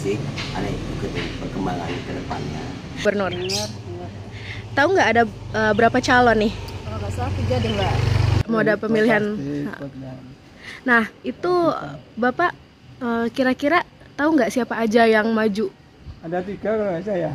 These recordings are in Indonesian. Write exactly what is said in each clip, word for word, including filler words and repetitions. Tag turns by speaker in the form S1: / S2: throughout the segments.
S1: sih, ada ikutin perkembangan ke depannya.
S2: Gubernur. Tahu nggak ada uh, berapa calon nih?
S3: Kalau nggak salah tiga deh mbak.
S2: Mau ada pemilihan. Nah itu Bapak uh, kira-kira tahu nggak siapa aja yang maju?
S4: Ada tiga kalau nggak saya.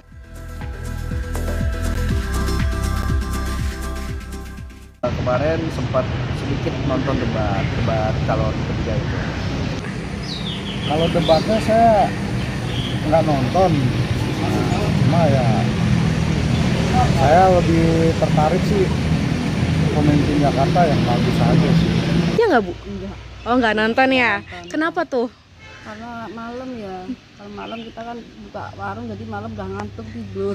S5: Kemarin sempat sedikit nonton debat, debat calon ketiga itu.
S4: Kalau debatnya saya nggak nonton, cuma ya saya lebih tertarik sih pemimpin Jakarta yang bagus aja sih.
S2: Ya nggak Bu?
S3: Enggak.
S2: Oh nggak nonton ya?
S3: Nonton.
S2: Kenapa tuh?
S3: Karena malam ya. Kalau malam kita kan buka warung jadi malam udah ngantuk tidur.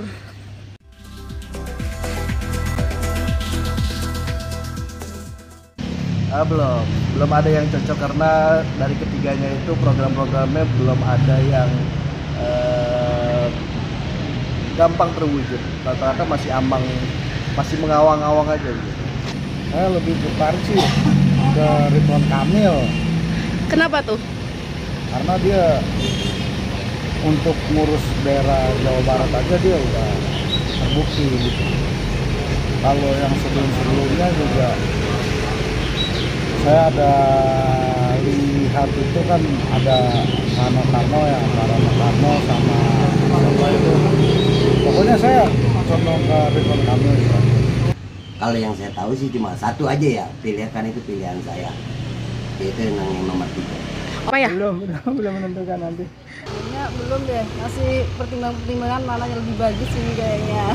S5: Ah, belum, belum ada yang cocok karena dari ketiganya itu program-programnya belum ada yang eh, gampang terwujud. Rata-rata masih ambang, masih mengawang-awang aja gitu.
S4: Saya lebih tertarik sih ke Ridwan Kamil.
S2: Kenapa tuh?
S4: Karena dia untuk ngurus daerah Jawa Barat aja dia udah terbukti gitu. Kalau yang sebelum-sebelumnya juga saya ada lihat itu kan ada Rano Karno ya, Rano Karno sama siapa itu. Pokoknya saya condong ke Ridwan Kamil. Ya.
S1: Kalau yang saya tahu sih cuma satu aja ya, pilihan itu pilihan saya, yaitu yang nomor tiga.
S2: Apa ya?
S4: Belum, belum, belum menentukan nanti.
S3: Kayaknya belum deh, masih pertimbangan-pertimbangan mana yang lebih bagus ini kayaknya.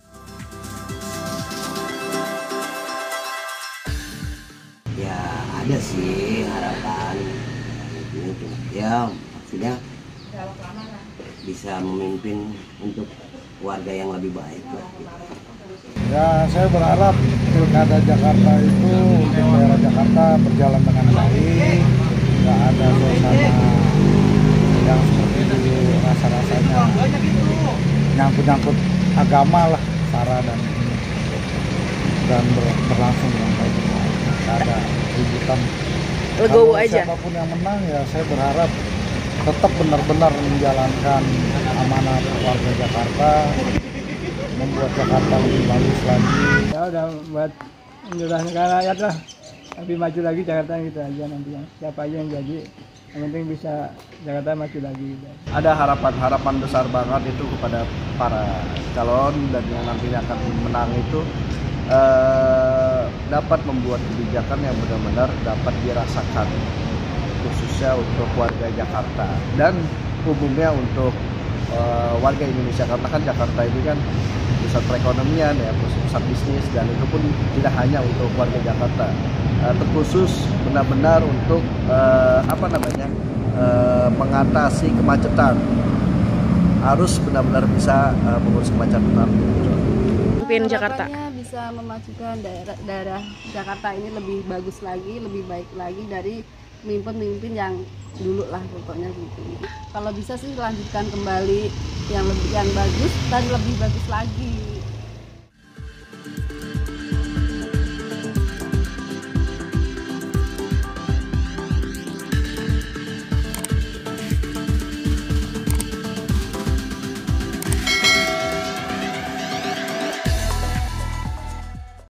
S1: Ya ada sih harapan, ini cuma ya maksudnya bisa memimpin untuk warga yang lebih baik lah. Gitu.
S4: Ya saya berharap pilkada Jakarta itu untuk daerah Jakarta berjalan dengan baik, nggak ada suasana yang seperti dulu rasa-rasanya nyangkut-nyangkut agama lah, sara dan ini dan ber, berlangsung dengan baik. Nggak ada ributan.
S2: Legowo
S4: Kalau
S2: aja.
S4: siapapun yang menang ya saya berharap tetap benar-benar menjalankan amanat warga Jakarta, membuat Jakarta lebih bagus lagi.
S6: Ya udah buat menjurahkan rakyat lah, lebih maju lagi Jakarta gitu aja nantinya. Siapa aja yang jadi, yang penting bisa Jakarta maju lagi. Gitu.
S5: Ada harapan-harapan besar banget itu kepada para calon dan yang nantinya akan menang itu eh, dapat membuat kebijakan yang benar-benar dapat dirasakan, khususnya untuk warga Jakarta dan umumnya untuk uh, warga Indonesia, karena kan Jakarta ini kan pusat perekonomian ya, pusat bisnis, dan itu pun tidak hanya untuk warga Jakarta, uh, terkhusus benar-benar untuk uh, apa namanya uh, mengatasi kemacetan, harus benar-benar bisa uh, mengurus kemacetan.
S2: Pemimpin Jakarta
S3: Bisa memajukan daerah, daerah Jakarta ini lebih bagus lagi, lebih baik lagi dari pemimpin-pemimpin yang dulu lah pokoknya gitu. Kalau bisa sih lanjutkan kembali yang lebih yang bagus dan lebih bagus lagi.